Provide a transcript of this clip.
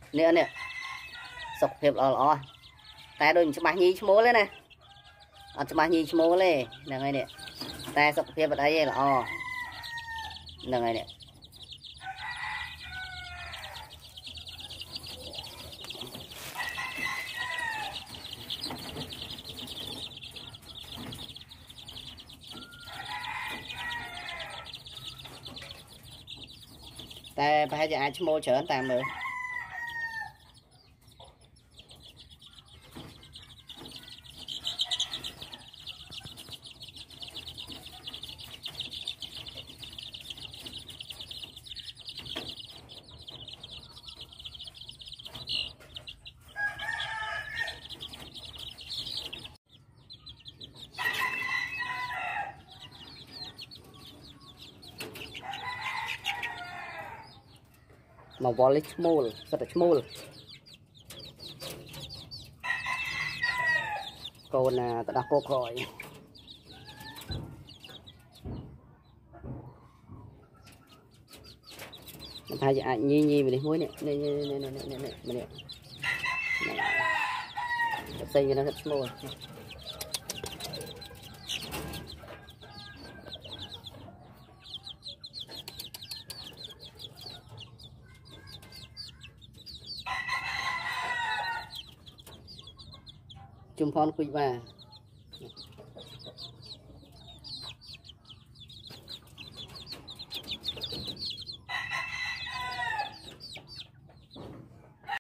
nè sọc hiệp lò ta đôi cho bà nhi mua lên này cho bà nhi mua lên nè ngay nè ta sọc hiệp ở đây là nè ngay nè ta phải cho ai mua chở ta mới mà volley small rất là small còn ta đặt cô khỏi thay cho anh nhi về đây muối nè nè xây cho nó thật small chùm phon quỳ bà